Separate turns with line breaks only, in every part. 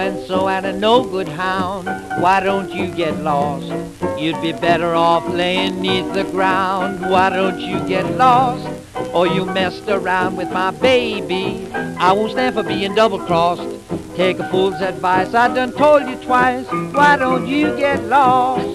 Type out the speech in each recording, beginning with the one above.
so-and-so and a no-good hound. Why don't you get lost? You'd be better off laying 'neath the ground. Why don't you get lost? Or you messed around with my baby. I won't stand for being double-crossed. Take a fool's advice, I done told you twice. Why don't you get lost?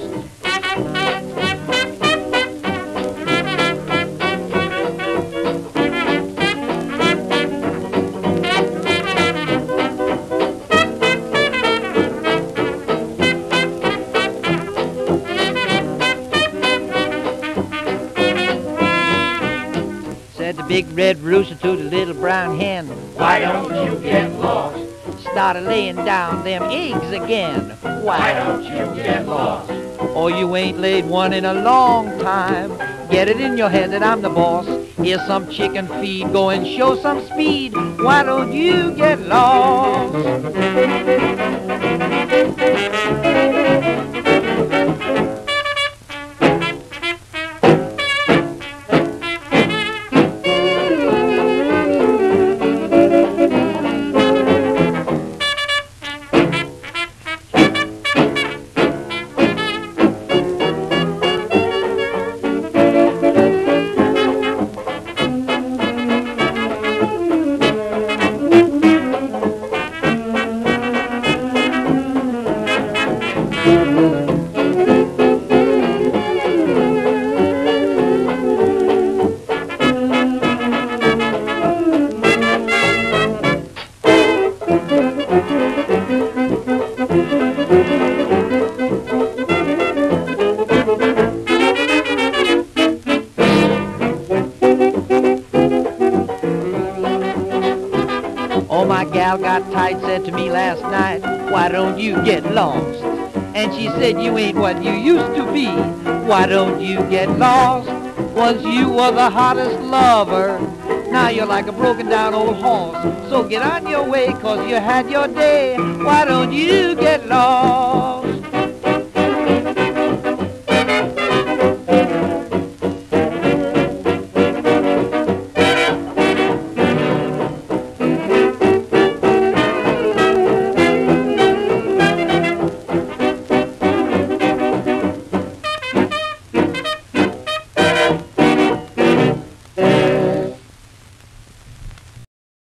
Said the big red rooster to the little brown hen,
Why don't you get lost?
started laying down them eggs again.
Why don't you get lost?
Or you ain't laid one in a long time. Get it in your head that I'm the boss. Here's some chicken feed, go and show some speed. Why don't you get lost? Oh, my gal got tight, said to me last night, why don't you get lost? And she said, you ain't what you used to be. Why don't you get lost? Once you were the hottest lover. Now you're like a broken down old horse. So get on your way, 'cause you had your day. Why don't you get lost?